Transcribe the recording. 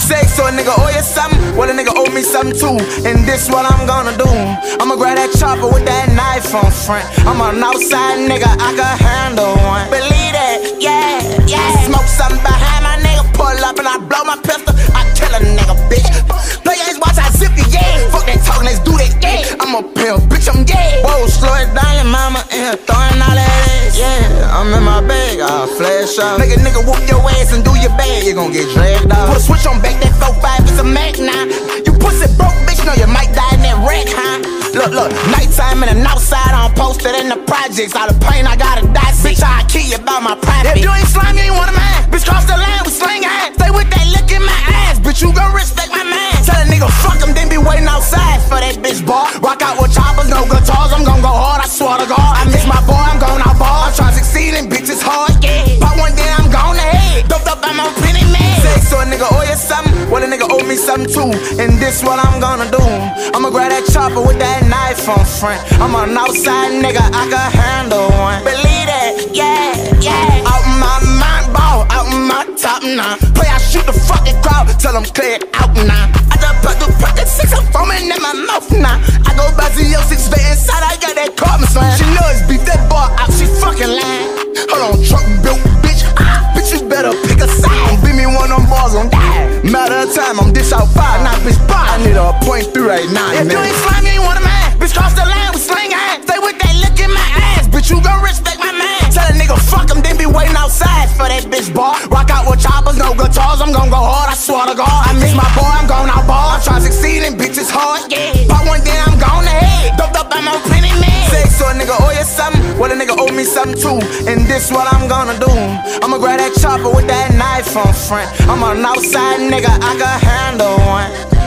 Say so a nigga owe you something, well a nigga owe me something too. And this what I'm gonna do, I'ma grab that chopper with that knife on front. I'm an outside nigga, I can handle one. Believe that, yeah, yeah. Smoke something behind my nigga, pull up and I blow my pistol, I kill a nigga, bitch. Play your ass, watch I zip you, yeah. Fuck that talking, let's do that, yeah. I'm a pimp, bitch, I'm yeah. Whoa, slow it down, your mama in here throwing all that ass, yeah. I'm in my bag, I'll flash up. Make a nigga whoop your ass and do your bad, you gon' get dragged out. Put a switch on back, that 4-5, it's a Mac now. You pussy broke, bitch, know you might die in that wreck, huh? Look, nighttime and an outside, I'm posted in the projects. All the pain I gotta die, bitch, I'll kill you about my private. If you ain't slime, you ain't one of mine. Bitch, cross the line with sling hands. Stay with that look in my eyes, bitch, you gon' respect my man. Tell a nigga fuck him, then be waiting outside for that bitch bar. Rock out with choppers, no guitars, I'm gon' go hard, I swear to God. I miss my boy, I'm gon' out ball. I'm trying to succeed and bitches hard, yeah. Pop one, then I'm gone ahead. Doped up, I'm on penny man. Say so a nigga owe you something, well a nigga owe me something too. And this what I'm gonna do, I'ma grab that chopper with that knife on front. I'm an outside nigga, I can handle one. Believe that, yeah, yeah. Out my mind ball, out my top now. Play, I shoot the fucking crowd till I'm cleared out now. I just put the pocket 6, I'm foaming in my mouth now. I go back to your 6 vet inside, I got that carbon slam. She know it's beef, that bar out, she fucking lying. Hold on, truck built, bitch, bitch, you better pick a side. Don't beat me one of them bars on die. Matter of time, I'm dish out 5, not bitch bar. I need a .3 right now. If you ain't slime, you ain't one of mine. Bitch, cross the line with sling hands. Stay with that look in my eyes, bitch, you gon' respect my man. Tell a nigga fuck him, then be waiting outside for that bitch bar. Rock out with choppers, no guitars, I'm gon' go hard, I swear to God. I miss my boy, I'm gon' out ball. I'm trying to succeed and bitches hard, yeah. Pop one, then I'm gone ahead. Doped up, I'm on penny man. Say so a nigga owe you something, well a nigga owe me something too. And this what I'm gonna do, I'ma grab that chopper with that knife on front. I'm an outside nigga, I can handle one.